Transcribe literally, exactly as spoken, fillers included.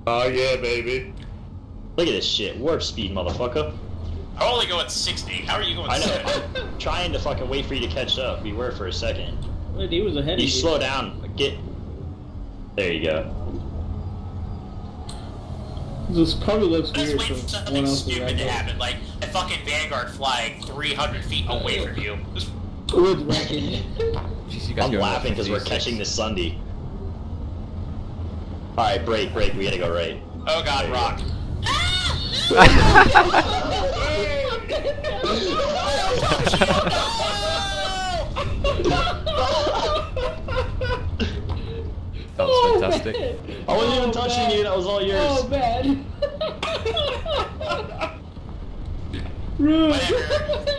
Oh yeah, baby. Look at this shit. Warp speed, motherfucker. I'm only going sixty. How are you going I know. seventy? I'm trying to fucking wait for you to catch up. We were for a second. Wait, he was ahead You of you. slow down. Get. There you go. This probably looks Let's weird wait from for one something else's stupid to angle. happen, like a fucking Vanguard flying three hundred feet away from you. Just Wood wrecking. Jeez, you guys I'm going laughing because we're fifty-six. catching the Sunday. Alright, break, break. We gotta go right. oh god, There you rock. That was fantastic. I wasn't even Oh, touching man. you. That was all yours. Oh, man. Rude. Whatever.